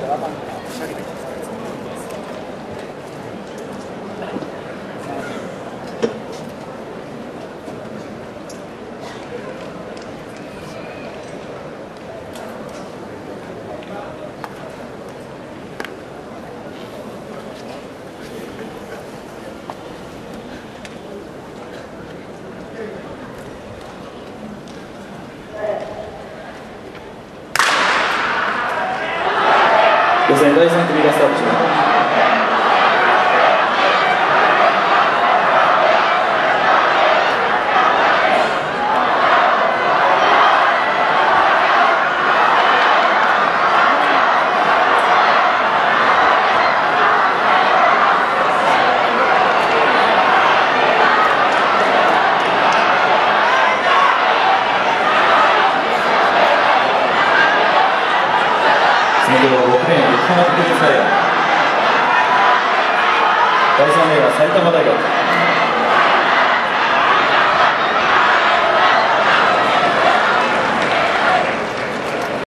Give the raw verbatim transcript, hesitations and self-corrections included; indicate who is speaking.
Speaker 1: 予選だいさん組がスタートします。その後ろくレーン、横浜国立大学、だいさんレーンは埼玉大学。